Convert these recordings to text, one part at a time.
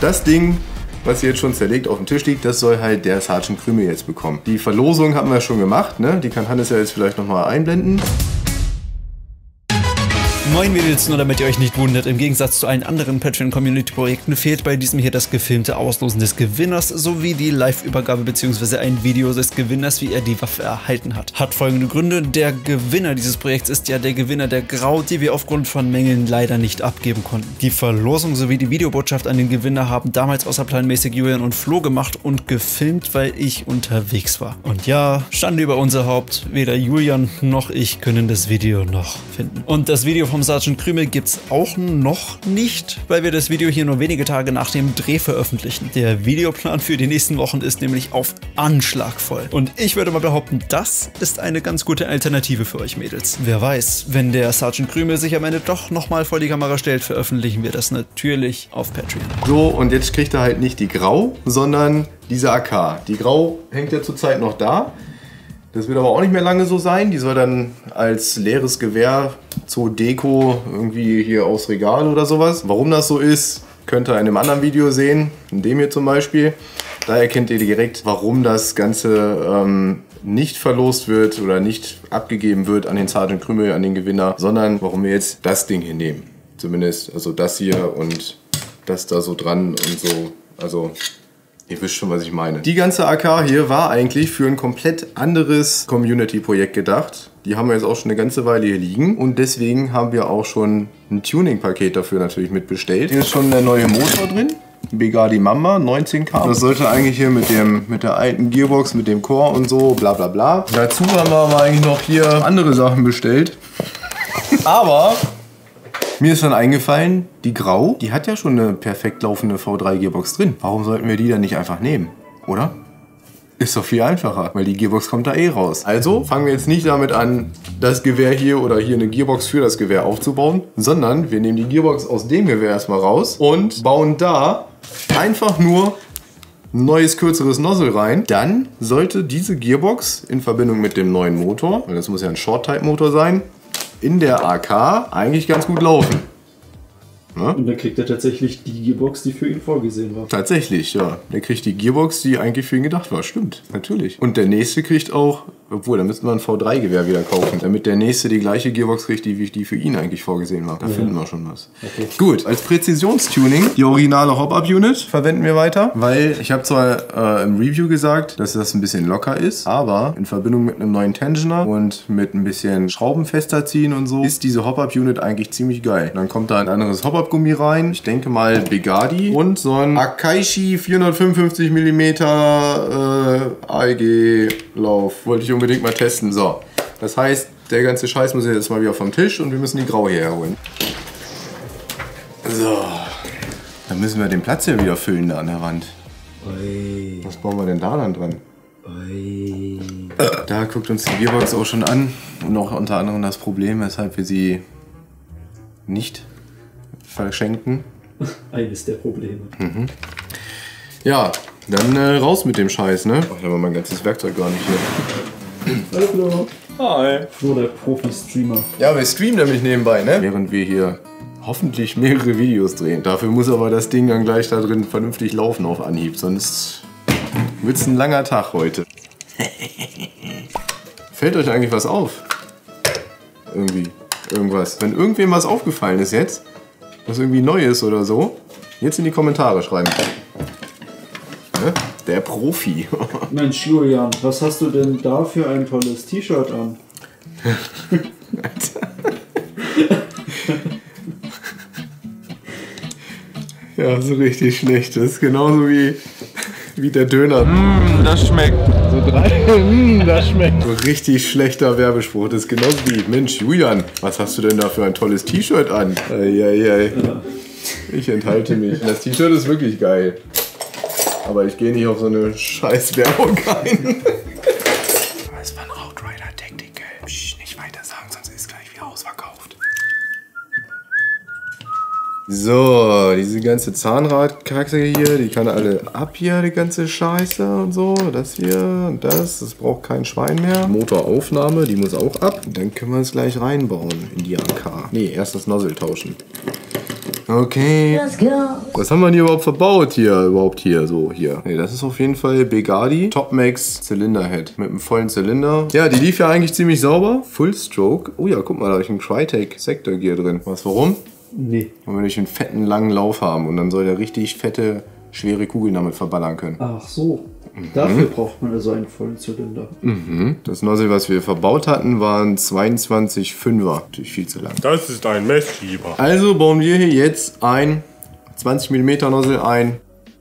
das Ding, was hier jetzt schon zerlegt auf dem Tisch liegt, das soll halt der Sergeant Krümel jetzt bekommen. Die Verlosung haben wir schon gemacht, ne? Die kann Hannes ja jetzt vielleicht nochmal einblenden. Moin Mädels, nur damit ihr euch nicht wundert, im Gegensatz zu allen anderen Patreon-Community-Projekten fehlt bei diesem hier das gefilmte Auslosen des Gewinners sowie die Live-Übergabe bzw. ein Video des Gewinners, wie er die Waffe erhalten hat. Hat folgende Gründe: Der Gewinner dieses Projekts ist ja der Gewinner der Grau, die wir aufgrund von Mängeln leider nicht abgeben konnten. Die Verlosung sowie die Videobotschaft an den Gewinner haben damals außerplanmäßig Julian und Flo gemacht und gefilmt, weil ich unterwegs war. Und ja, Schande über unser Haupt, weder Julian noch ich können das Video noch finden. Und das Video vom Sergeant Krümel gibt's auch noch nicht, weil wir das Video hier nur wenige Tage nach dem Dreh veröffentlichen. Der Videoplan für die nächsten Wochen ist nämlich auf Anschlag voll. Und ich würde mal behaupten, das ist eine ganz gute Alternative für euch Mädels. Wer weiß, wenn der Sergeant Krümel sich am Ende doch nochmal vor die Kamera stellt, veröffentlichen wir das natürlich auf Patreon. So, und jetzt kriegt er halt nicht die Grau, sondern diese AK. Die Grau hängt ja zurzeit noch da. Das wird aber auch nicht mehr lange so sein. Die soll dann als leeres Gewehr zur Deko irgendwie hier aufs Regal oder sowas. Warum das so ist, könnt ihr in einem anderen Video sehen. In dem hier zum Beispiel. Da erkennt ihr direkt, warum das Ganze nicht verlost wird oder nicht abgegeben wird an den Sergeant Krümel, an den Gewinner, sondern warum wir jetzt das Ding hier nehmen. Zumindest, also das hier und das da so dran und so. Also ihr wisst schon, was ich meine. Die ganze AK hier war eigentlich für ein komplett anderes Community-Projekt gedacht. Die haben wir jetzt auch schon eine ganze Weile hier liegen. Und deswegen haben wir auch schon ein Tuning-Paket dafür natürlich mitbestellt. Hier ist schon der neue Motor drin. Begadi Mamba, 19K. Das sollte eigentlich hier mit der alten Gearbox, mit dem Core und so, bla bla bla. Dazu haben wir aber eigentlich noch hier andere Sachen bestellt. Aber mir ist dann eingefallen, die Grau, die hat ja schon eine perfekt laufende V3 Gearbox drin. Warum sollten wir die dann nicht einfach nehmen, oder? Ist doch viel einfacher, weil die Gearbox kommt da eh raus. Also fangen wir jetzt nicht damit an, das Gewehr hier oder hier eine Gearbox für das Gewehr aufzubauen, sondern wir nehmen die Gearbox aus dem Gewehr erstmal raus und bauen da einfach nur ein neues, kürzeres Nozzle rein. Dann sollte diese Gearbox in Verbindung mit dem neuen Motor, weil das muss ja ein Short-Type-Motor sein, in der AK eigentlich ganz gut laufen. Ja? Und dann kriegt er tatsächlich die Gearbox, die für ihn vorgesehen war. Tatsächlich, ja. Der kriegt die Gearbox, die eigentlich für ihn gedacht war. Stimmt, natürlich. Und der nächste kriegt auch, obwohl, da müssten wir ein V3-Gewehr wieder kaufen, damit der nächste die gleiche Gearbox kriegt, die für ihn eigentlich vorgesehen war. Da finden wir schon was. Okay. Gut, als Präzisionstuning die originale Hop-Up-Unit verwenden wir weiter, weil ich habe zwar im Review gesagt, dass das ein bisschen locker ist, aber in Verbindung mit einem neuen Tensioner und mit ein bisschen Schrauben fester ziehen und so, ist diese Hop-Up-Unit eigentlich ziemlich geil. Dann kommt da ein anderes Hop-Up-Gummi rein, ich denke mal Begadi und so ein Akaishi 455 mm AEG-Lauf. Wollte ich unbedingt mal testen. So, das heißt, der ganze Scheiß muss jetzt mal wieder vom Tisch und wir müssen die Grau hierher holen. So, dann müssen wir den Platz hier wieder füllen da an der Wand. Oi. Was bauen wir denn da dann dran? Oi. Da guckt uns die Gearbox auch schon an und auch unter anderem das Problem, weshalb wir sie nicht verschenken. Eines der Probleme. Mhm. Ja, dann raus mit dem Scheiß, ne? Ach, da war mein ganzes Werkzeug gar nicht hier. Hallo Flo. Hi. Flo, der Profi-Streamer. Ja, wir streamen nämlich nebenbei, ne? Während wir hier hoffentlich mehrere Videos drehen. Dafür muss aber das Ding dann gleich da drin vernünftig laufen auf Anhieb, sonst wird's ein langer Tag heute. Fällt euch eigentlich was auf? Irgendwie. Irgendwas. Wenn irgendwem was aufgefallen ist jetzt, was irgendwie neu ist oder so, jetzt in die Kommentare schreiben. Ne? Der Profi. Mensch Julian, was hast du denn da für ein tolles T-Shirt an? Ja, so richtig schlecht. Das ist genauso wie der Döner. Das schmeckt. So das schmeckt. So richtig schlechter Werbespruch. Das ist genauso wie, Mensch, Julian, was hast du denn da für ein tolles T-Shirt an? Eieiei. Ja. Ich enthalte mich. Das T-Shirt ist wirklich geil. Aber ich gehe nicht auf so eine scheiß Werbung ein. Das war ein Outrider-Tactical. Nicht weiter sagen, sonst ist es gleich wieder ausverkauft. So, diese ganze Zahnradkacke hier, die kann alle ab hier, die ganze Scheiße und so. Das hier und das braucht kein Schwein mehr. Motoraufnahme, die muss auch ab. Dann können wir es gleich reinbauen in die AK. Nee, erst das Nozzle tauschen. Okay. Was haben wir denn hier überhaupt verbaut hier? Nee, das ist auf jeden Fall Begadi Topmax Zylinderhead mit einem vollen Zylinder. Ja, die lief ja eigentlich ziemlich sauber. Full Stroke. Oh ja, guck mal, da habe ich einen Crytek Sector Gear drin. Was, warum? Nee. Weil wir nicht einen fetten, langen Lauf haben und dann soll der richtig fette, schwere Kugeln damit verballern können. Ach so. Dafür braucht man also einen vollen Zylinder. Das Nozzle, was wir verbaut hatten, waren 22,5er. Natürlich viel zu lang. Das ist ein Messschieber. Also bauen wir hier jetzt ein 20 mm Nozzle ein.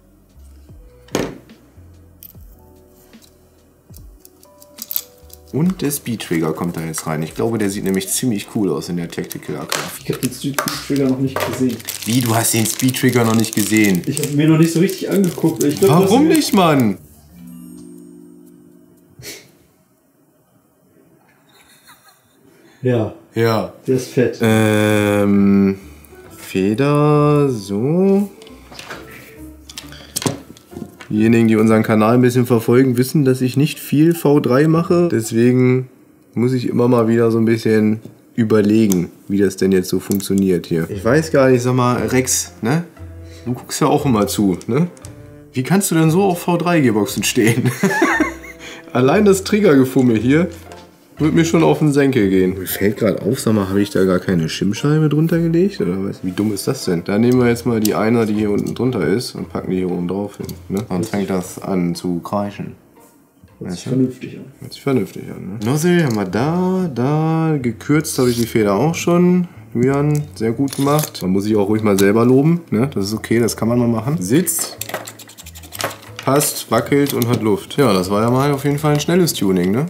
Und der Speed-Trigger kommt da jetzt rein. Ich glaube, der sieht nämlich ziemlich cool aus in der Tactical AK. Ich habe den Speed-Trigger noch nicht gesehen. Wie, du hast den Speed-Trigger noch nicht gesehen? Ich habe mir noch nicht so richtig angeguckt. Ich glaub, Warum nicht, Mann? Ja, Ja. der ist fett. Feder, so. Diejenigen, die unseren Kanal ein bisschen verfolgen, wissen, dass ich nicht viel V3 mache. Deswegen muss ich immer mal wieder so ein bisschen überlegen, wie das denn jetzt so funktioniert hier. Ich weiß gar nicht, sag mal, Rex, ne? Du guckst ja auch immer zu, ne? Wie kannst du denn so auf V3-Gearboxen stehen? Allein das Triggergefummel hier wird mir schon auf den Senkel gehen. Mir fällt gerade auf, sag mal, habe ich da gar keine Schimmscheibe drunter gelegt? Oder was? Wie dumm ist das denn? Da nehmen wir jetzt mal die Einer, die hier unten drunter ist, und packen die hier oben drauf hin. Ne? Dann fängt das an zu kreischen. Hört sich vernünftig an. Hört sich vernünftig an, ne? Nozzle haben wir da. Gekürzt habe ich die Feder auch schon. Julian, sehr gut gemacht. Man muss sich auch ruhig mal selber loben. Ne? Das ist okay, das kann man mal machen. Sitzt, passt, wackelt und hat Luft. Ja, das war ja mal auf jeden Fall ein schnelles Tuning, ne?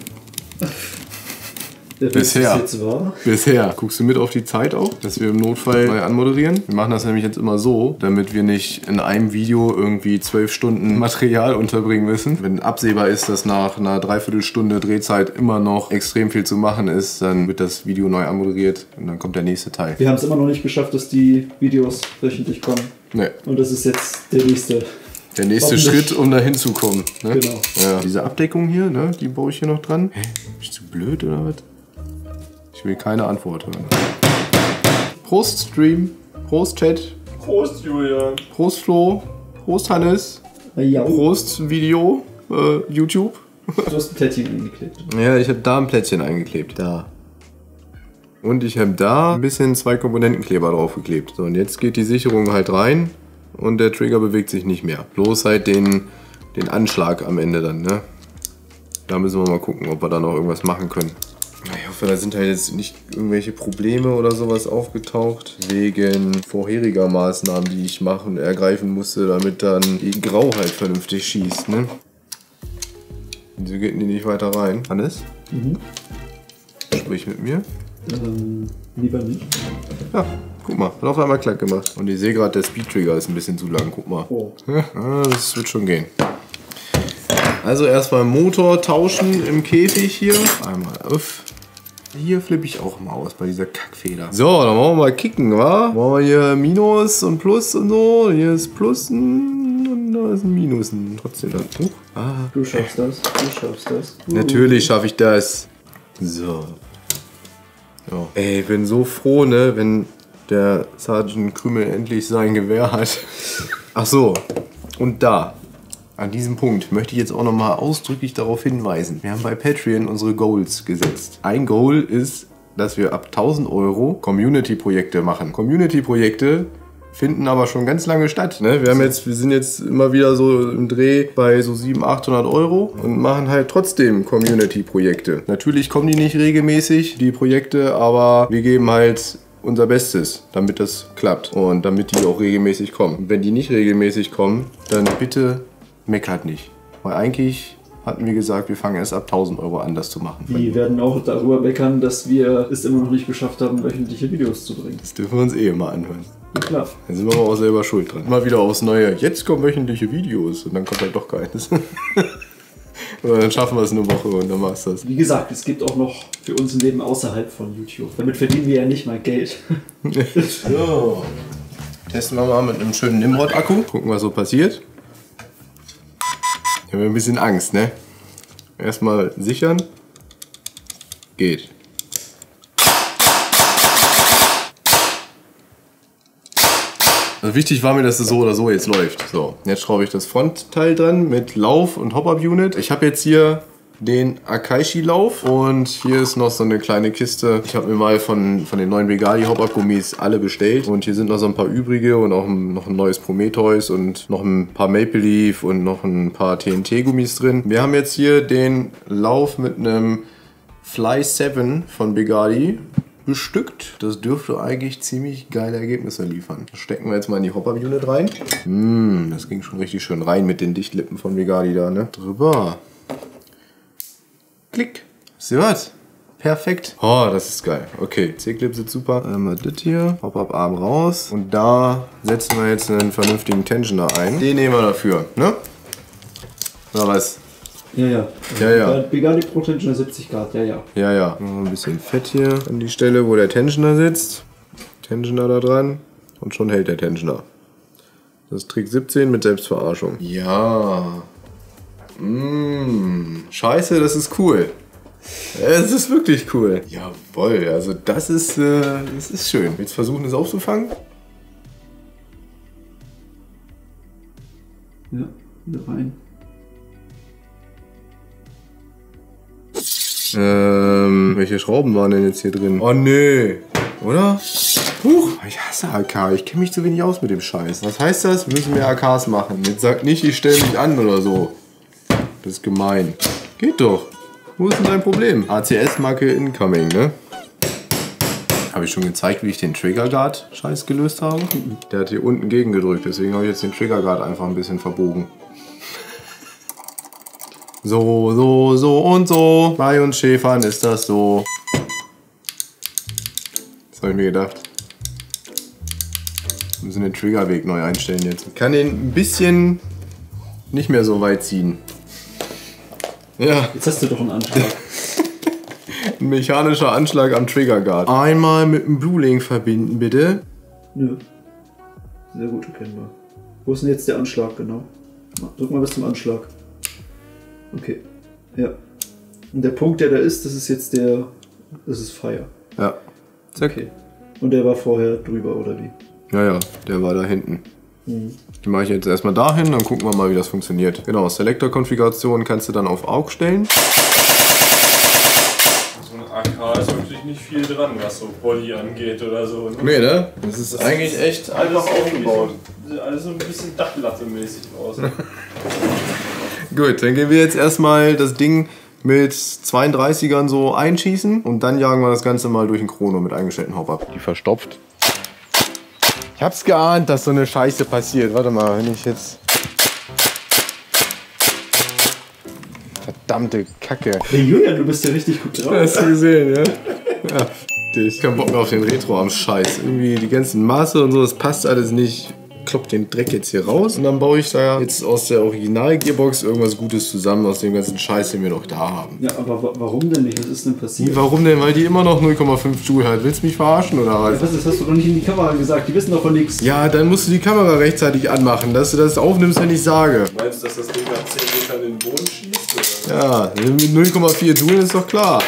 Bisher. Bisher. Guckst du mit auf die Zeit auch, dass wir im Notfall neu anmoderieren? Wir machen das nämlich jetzt immer so, damit wir nicht in einem Video irgendwie 12 Stunden Material unterbringen müssen. Wenn absehbar ist, dass nach einer Dreiviertelstunde Drehzeit immer noch extrem viel zu machen ist, dann wird das Video neu anmoderiert und dann kommt der nächste Teil. Wir haben es immer noch nicht geschafft, dass die Videos wöchentlich kommen. Nee. Und das ist jetzt der nächste. Der nächste Schritt, um da hinzukommen. Ne? Genau. Ja. Diese Abdeckung hier, ne, die baue ich hier noch dran. Hä? Bist du blöd oder was? Ich will keine Antwort hören. Prost Stream, Prost Chat, Prost, Julian. Prost Flo, Prost Hannes, Ja. Prost Video, YouTube. Du hast ein Plättchen eingeklebt. Ja, ich habe da ein Plättchen eingeklebt. Da. Und ich habe da ein bisschen 2 Komponentenkleber draufgeklebt. So, und jetzt geht die Sicherung halt rein und der Trigger bewegt sich nicht mehr. Bloß halt den Anschlag am Ende dann, ne? Da müssen wir mal gucken, ob wir da noch irgendwas machen können. Ich hoffe, da sind halt jetzt nicht irgendwelche Probleme oder sowas aufgetaucht, wegen vorheriger Maßnahmen, die ich machen, ergreifen musste, damit dann die Grau halt vernünftig schießt, ne? Wieso geht die nicht weiter rein? Hannes? Sprich mit mir. Lieber nicht. Ja, guck mal, hat auf einmal klack gemacht. Und ich sehe gerade, der Speed-Trigger ist ein bisschen zu lang, guck mal. Oh. Ja, das wird schon gehen. Also erstmal Motor tauschen im Käfig hier. Einmal auf. Hier flippe ich auch mal aus bei dieser Kackfeder. So, dann wollen wir mal kicken, wa? Wollen wir hier Minus und Plus und so. Hier ist Plus und da ist ein Minus. Und trotzdem dann. Du schaffst das, du schaffst das. Natürlich schaffe ich das. So. Ja. Ey, ich bin so froh, ne, wenn der Sergeant Krümel endlich sein Gewehr hat. Ach so. Und da. An diesem Punkt möchte ich jetzt auch nochmal ausdrücklich darauf hinweisen. Wir haben bei Patreon unsere Goals gesetzt. Ein Goal ist, dass wir ab 1000 € Community-Projekte machen. Community-Projekte finden aber schon ganz lange statt. Ne? Wir sind jetzt immer wieder so im Dreh bei so 700, 800 € und machen halt trotzdem Community-Projekte. Natürlich kommen die nicht regelmäßig, die Projekte, aber wir geben halt unser Bestes, damit das klappt und damit die auch regelmäßig kommen. Und wenn die nicht regelmäßig kommen, dann bitte meckert nicht. Weil eigentlich hatten wir gesagt, wir fangen erst ab 1000 € an, das zu machen. Die werden auch darüber meckern, dass wir es immer noch nicht geschafft haben, wöchentliche Videos zu bringen. Das dürfen wir uns eh immer anhören. Ja, klar. Da sind wir aber auch selber schuld dran. Mal wieder aufs Neue. Jetzt kommen wöchentliche Videos und dann kommt halt doch keines. Oder dann schaffen wir es eine Woche und dann war es das. Wie gesagt, es gibt auch noch für uns ein Leben außerhalb von YouTube. Damit verdienen wir ja nicht mal Geld. So. Testen wir mal mit einem schönen Nimrod-Akku. Gucken, was so passiert. Ich habe ein bisschen Angst, ne? Erstmal sichern. Geht. Also wichtig war mir, dass es so oder so jetzt läuft. So, jetzt schraube ich das Frontteil dran mit Lauf und Hop-Up-Unit. Ich habe jetzt hier den Akaishi-Lauf und hier ist noch so eine kleine Kiste. Ich habe mir mal von den neuen Begadi Hop-Up-Gummis alle bestellt und hier sind noch so ein paar übrige und auch noch ein neues Prometheus und noch ein paar Maple Leaf und noch ein paar TNT-Gummis drin. Wir haben jetzt hier den Lauf mit einem Fly 7 von Begadi bestückt. Das dürfte eigentlich ziemlich geile Ergebnisse liefern. Das stecken wir jetzt mal in die Hop-Up-Unit rein. Das ging schon richtig schön rein mit den Dichtlippen von Begadi da, ne? Drüber. Klick. Seht ihr was? Perfekt. Oh, das ist geil. Okay, C-Clip sitzt super. Einmal das hier. Hop-Up-Arm raus. Und da setzen wir jetzt einen vernünftigen Tensioner ein. Den nehmen wir dafür, ne? Oder was? Ja. Begadi Pro Tensioner 70 Grad, ja. Ja. Noch ein bisschen Fett hier an die Stelle, wo der Tensioner sitzt. Tensioner da dran. Und schon hält der Tensioner. Das ist Trick 17 mit Selbstverarschung. Ja. Scheiße, das ist cool. Es ist wirklich cool. Jawohl, also das ist schön. Jetzt versuchen, es aufzufangen. Ja, wieder rein. Welche Schrauben waren denn jetzt hier drin? Oh nee, oder? Huch, ich hasse AK. Ich kenne mich zu wenig aus mit dem Scheiß. Was heißt das? Wir müssen mehr AKs machen. Jetzt sagt nicht, ich stelle mich an oder so. Das ist gemein. Geht doch. Wo ist denn dein Problem? ACS-Marke incoming, ne? Habe ich schon gezeigt, wie ich den Trigger-Guard-Scheiß gelöst habe? Der hat hier unten gegengedrückt, deswegen habe ich jetzt den Trigger-Guard einfach ein bisschen verbogen. So und so. Bei uns Schäfern ist das so. Das habe ich mir gedacht. Wir müssen den Triggerweg neu einstellen jetzt. Ich kann den ein bisschen nicht mehr so weit ziehen. Ja. Jetzt hast du doch einen Anschlag. Ein mechanischer Anschlag am Triggerguard. Einmal mit dem Blue Link verbinden, bitte. Nö. Sehr gut erkennbar. Wo ist denn jetzt der Anschlag genau? Drück mal bis zum Anschlag. Okay. Ja. Und der Punkt, der da ist, das ist jetzt der... Das ist Fire. Ja. Zack. Okay. Und der war vorher drüber, oder wie? Ja, der war da hinten. Die mache ich jetzt erstmal dahin, dann gucken wir mal, wie das funktioniert. Genau, Selector-Konfiguration kannst du dann auf AUG stellen. So ein AK ist wirklich nicht viel dran, was so Body angeht oder so. Nee, ne? Das ist eigentlich echt einfach aufgebaut. Sieht alles so ein bisschen Dachlatte-mäßig aus. Gut, dann gehen wir jetzt erstmal das Ding mit 32ern so einschießen und dann jagen wir das Ganze mal durch den Chrono mit eingestellten Hop-Up. Die verstopft. Ich hab's geahnt, dass so eine Scheiße passiert. Warte mal, wenn ich jetzt... Verdammte Kacke. Hey Julian, du bist ja richtig gut drauf. Hast du gesehen, ja? Ja, ich hab keinen Bock mehr auf den Retro am Scheiß. Irgendwie die ganzen Maße und so, das passt alles nicht. Klopp den Dreck jetzt hier raus und dann baue ich da jetzt aus der Original-Gearbox irgendwas Gutes zusammen aus dem ganzen Scheiß, den wir noch da haben. Ja, aber warum denn nicht? Was ist denn passiert? Warum denn? Weil die immer noch 0,5 Joule hat. Willst du mich verarschen oder was? Das hast du doch nicht in die Kamera gesagt, die wissen doch von nichts. Ja, dann musst du die Kamera rechtzeitig anmachen, dass du das aufnimmst, wenn ich sage. Meinst du, dass das Ding nach 10 Metern in den Boden schießt? Oder? Ja, mit 0,4 Joule ist doch klar.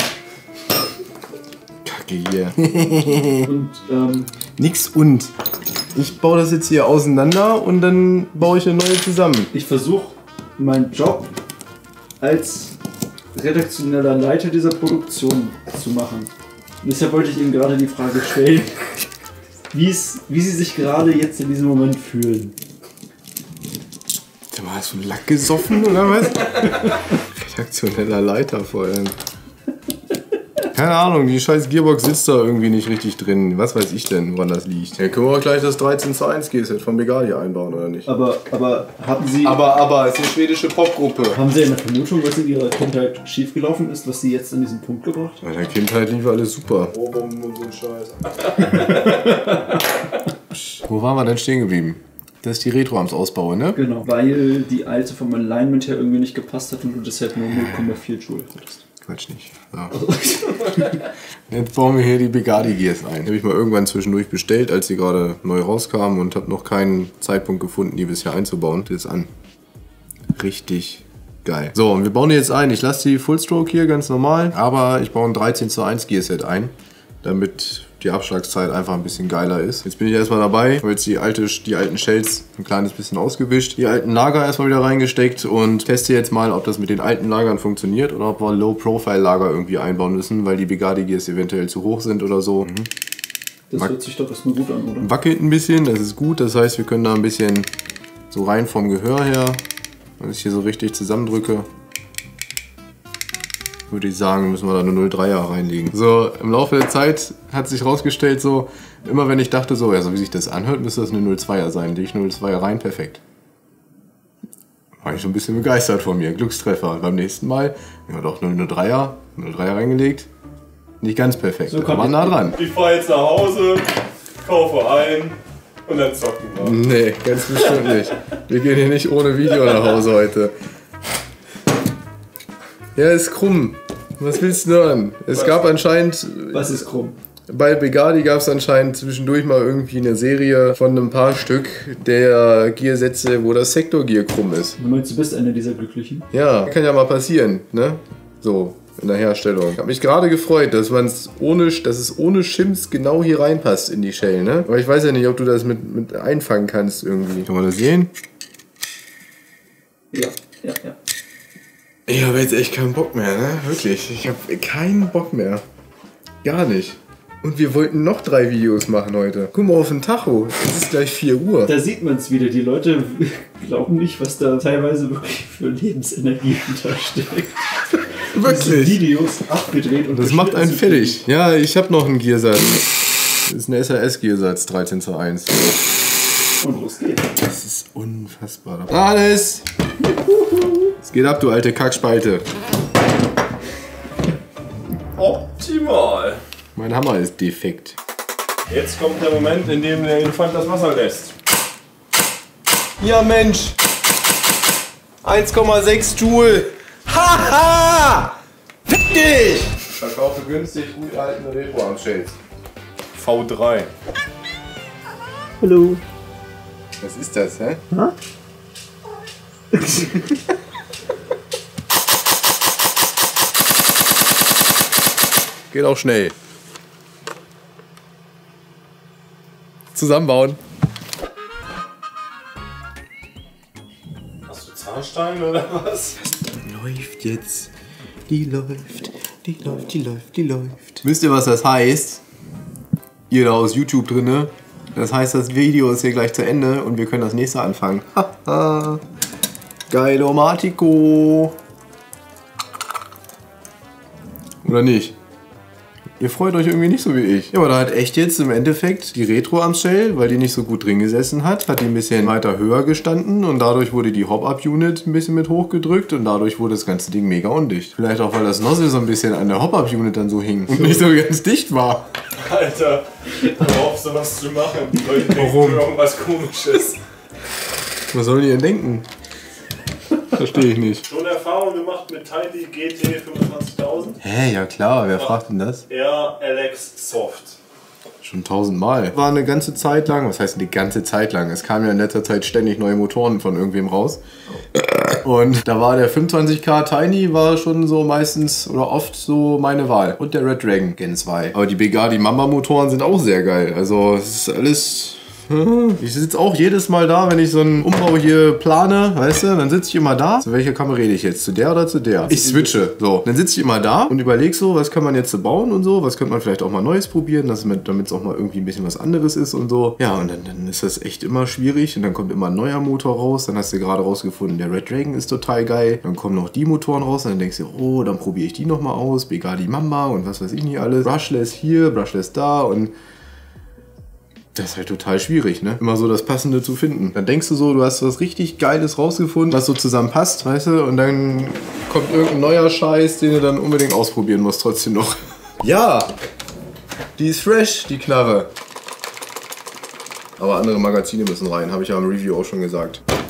Kacke hier. Und, Nix und. Ich baue das jetzt hier auseinander und dann baue ich eine neue zusammen. ich versuche meinen Job als redaktioneller Leiter dieser Produktion zu machen. Und deshalb wollte ich Ihnen gerade die Frage stellen, wie Sie sich gerade jetzt in diesem Moment fühlen. Sag mal, hast du Lack gesoffen oder was? Redaktioneller Leiter vor allem. Keine Ahnung, die scheiß Gearbox sitzt da irgendwie nicht richtig drin. Was weiß ich denn, woran das liegt. Ja, können wir auch gleich das 13:1 G-Set von Begadi einbauen, oder nicht? Aber haben Sie... Aber, es ist eine schwedische Popgruppe. Haben Sie eine Vermutung, was in Ihrer Kindheit schiefgelaufen ist, was Sie jetzt an diesen Punkt gebracht haben? In der Kindheit lief alles super. Rohrbomben und so ein Scheiß. Wo waren wir denn stehen geblieben? Das ist die Retro-Arms ausbaue, ne? Genau, weil die alte vom Alignment her irgendwie nicht gepasst hat und du deshalb nur 0,4 Joule hattest. Quatsch nicht. So. Jetzt bauen wir hier die Begadi Gears ein. Die habe ich mal irgendwann zwischendurch bestellt, als sie gerade neu rauskamen und habe noch keinen Zeitpunkt gefunden, die bisher einzubauen. Das ist an. Richtig geil. So, und wir bauen die jetzt ein. Ich lasse die Fullstroke hier ganz normal, aber ich baue ein 13:1 Gearset ein. damit die Abschlagszeit einfach ein bisschen geiler ist. Jetzt bin ich erstmal dabei, habe jetzt die alten Shells ein kleines bisschen ausgewischt, die alten Lager erstmal wieder reingesteckt und teste jetzt mal, ob das mit den alten Lagern funktioniert oder ob wir Low-Profile-Lager irgendwie einbauen müssen, weil die Begadi Gears eventuell zu hoch sind oder so. Das hört sich doch erstmal gut an, oder? Wackelt ein bisschen, das ist gut, das heißt, wir können da ein bisschen so rein vom Gehör her, wenn ich hier so richtig zusammendrücke, würde ich sagen, müssen wir da eine 0,3er reinlegen. So, im Laufe der Zeit hat sich rausgestellt, so, immer wenn ich dachte, so, ja, so wie sich das anhört, müsste das eine 0,2er sein. Lege ich 0,2er rein, perfekt. War ich schon ein bisschen begeistert von mir. Glückstreffer. Beim nächsten Mal, ja doch, 0,3er reingelegt. Nicht ganz perfekt, so aber nah dran. Ich fahre jetzt nach Hause, kaufe ein und dann zocken wir. Nee, ganz bestimmt nicht. Wir gehen hier nicht ohne Video nach Hause heute. Ja, ist krumm. Was willst du hören? Es gab anscheinend... Was ist krumm? Bei Begadi gab es anscheinend zwischendurch mal irgendwie eine Serie von ein paar Stück der Gearsätze, wo das Sektor-Gear krumm ist. Du meinst, du bist einer dieser Glücklichen? Ja, kann ja mal passieren, ne? So, in der Herstellung. Ich habe mich gerade gefreut, dass es ohne Shims genau hier reinpasst in die Shell, ne? Aber ich weiß ja nicht, ob du das mit einfangen kannst irgendwie. Kann man das sehen? Ja. Ich habe jetzt echt keinen Bock mehr, ne? Wirklich. Ich habe keinen Bock mehr. Gar nicht. Und wir wollten noch 3 Videos machen heute. Guck mal auf den Tacho. Es ist gleich 4 Uhr. Da sieht man es wieder. Die Leute glauben nicht, was da teilweise wirklich für Lebensenergie hintersteckt. Wirklich. Diese Videos abgedreht und Das macht einen fertig. Ja, ich habe noch einen Gearsatz. Das ist ein SAS-Gearsatz 13:1. Und los geht's. Das ist unfassbar. Alles! Es geht ab, du alte Kackspalte. Optimal. Mein Hammer ist defekt. Jetzt kommt der Moment, in dem der Elefant das Wasser lässt. Ja Mensch! 1,6 Joule! Haha! Fick dich! Verkaufe günstig gut alten Retro-Armshells. V3. Hallo. Was ist das, hä? Ha? Geht auch schnell. Zusammenbauen. Hast du Zahnstein oder was? Läuft jetzt. Die läuft. Wisst ihr, was das heißt? Ihr da aus YouTube drinne. Das heißt, das Video ist hier gleich zu Ende und wir können das nächste anfangen. Haha. Geilomatico. Oder nicht? Ihr freut euch irgendwie nicht so wie ich. Ja, aber da hat echt jetzt im Endeffekt die Retro-Armshell, weil die nicht so gut drin gesessen hat die ein bisschen weiter höher gestanden und dadurch wurde die Hop-Up-Unit ein bisschen mit hochgedrückt und dadurch wurde das ganze Ding mega undicht. Vielleicht auch, weil das Nozzle so ein bisschen an der Hop-Up-Unit dann so hing und nicht so ganz dicht war. Alter, hör auf sowas zu machen. Leute denken Warum? irgendwas Komisches. Was sollen die denn denken? Verstehe ich nicht. Schon Erfahrung gemacht mit Tiny GT 25.000? Hä, ja klar, wer fragt denn das? RLX Soft. Schon 1000 Mal. War eine ganze Zeit lang, was heißt eine ganze Zeit lang? Es kamen ja in letzter Zeit ständig neue Motoren von irgendwem raus. Und da war der 25K Tiny war schon so meistens oder oft so meine Wahl. Und der Red Dragon Gen 2. Aber die Begadi Mamba Motoren sind auch sehr geil. Also es ist alles... Ich sitze auch jedes Mal da, wenn ich so einen Umbau hier plane, weißt du, dann sitze ich immer da. Zu welcher Kamera rede ich jetzt? Zu der oder zu der? Ich switche. So, dann sitze ich immer da und überlege so, was kann man jetzt so bauen und so, was könnte man vielleicht auch mal Neues probieren, damit es auch mal irgendwie ein bisschen was anderes ist und so. Ja, und dann ist das echt immer schwierig und dann kommt immer ein neuer Motor raus. Dann hast du gerade rausgefunden, der Red Dragon ist total geil. Dann kommen noch die Motoren raus und dann denkst du, oh, dann probiere ich die nochmal aus. Begadi Mamba und was weiß ich nicht alles. Brushless hier, Brushless da und... Das ist halt total schwierig, ne? Immer so das Passende zu finden. Dann denkst du so, du hast was richtig Geiles rausgefunden, was so zusammen passt, weißt du? Und dann kommt irgendein neuer Scheiß, den du dann unbedingt ausprobieren musst, trotzdem noch. Ja! Die ist fresh, die Knarre. Aber andere Magazine müssen rein, habe ich ja im Review auch schon gesagt.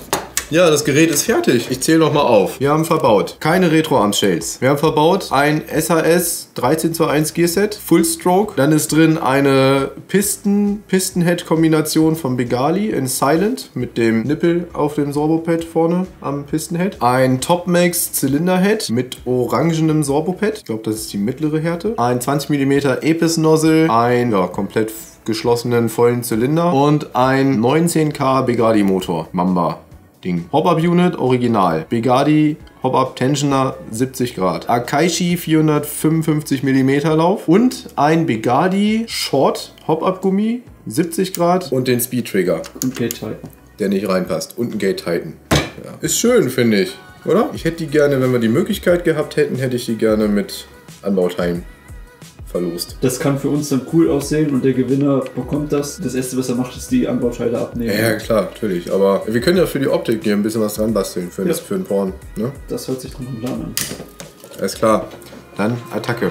Ja, das Gerät ist fertig. Ich zähle noch mal auf. Wir haben verbaut keine Retro-Arm-Shells. Wir haben verbaut ein SAS 13:1 Gearset, Full Stroke. Dann ist drin eine Piston-Head-Kombination von Begali in Silent mit dem Nippel auf dem Sorbopad vorne am Piston-Head. Ein Top-Max Zylinder-Head mit orangenem Sorbopad. Ich glaube, das ist die mittlere Härte. Ein 20 mm Epis-Nozzle. Ein komplett geschlossenen vollen Zylinder. Und ein 19K Begadi Motor. Mamba. Ding. Hop-Up-Unit original. Begadi Hop-Up Tensioner 70 Grad. Akaishi 455 mm Lauf. Und ein Begadi Short Hop-Up-Gummi 70 Grad. Und den Speed-Trigger. Und Gate Titan. Der nicht reinpasst. Und ein Gate Titan. Ja. Ist schön, finde ich. Oder? Ich hätte die gerne, wenn wir die Möglichkeit gehabt hätten, hätte ich die gerne mit Anbauteilen verlost. Das kann für uns dann cool aussehen und der Gewinner bekommt das. Das erste, was er macht, ist die Anbauteile abnehmen. Ja, klar, natürlich. Aber wir können ja für die Optik hier ein bisschen was dran basteln, für den Porn. Ne? Das hört sich nach einem Plan an. Alles klar. Dann Attacke.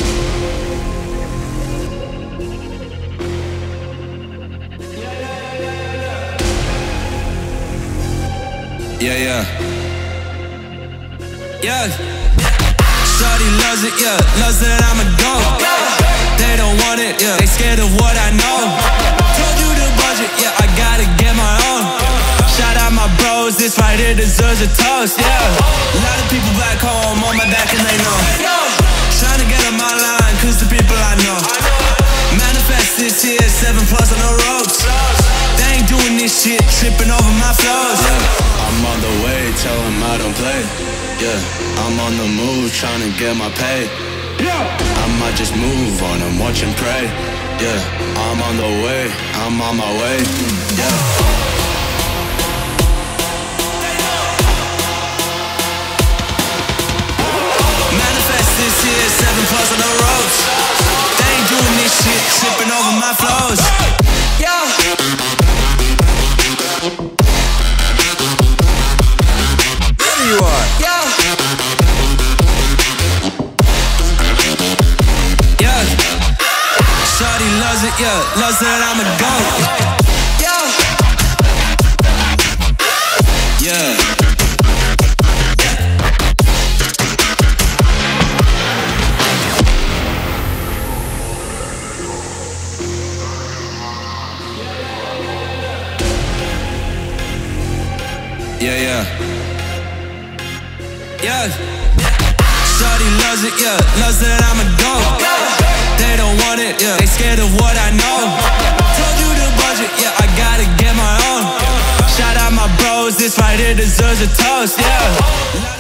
Yeah. Shawty loves it, loves that I'm a go. They don't want it, they scared of what I know. Told you the budget, I gotta get my own. Shout out my bros, this right here deserves a toast, A lot of people back home on my back and they know. Trying to get on my line, cause the people I know. Manifest this here, 7+ on the ropes. They ain't doing this shit, tripping over my flows. I'm on the way, tell them I don't play. I'm on the move, trying to get my pay. I might just move on and watch and pray. I'm on the way, I'm on my way. Manifest this here, 7+ on the ropes. They ain't doing this shit, tripping over my flows. There you are. Shawty loves it, loves that I'm a goat. Yeah. Shawty loves it, loves that I'm a goat. They don't want it, they scared of what I know. Told you the budget, I gotta get my own. Shout out my bros, this right here deserves a toast,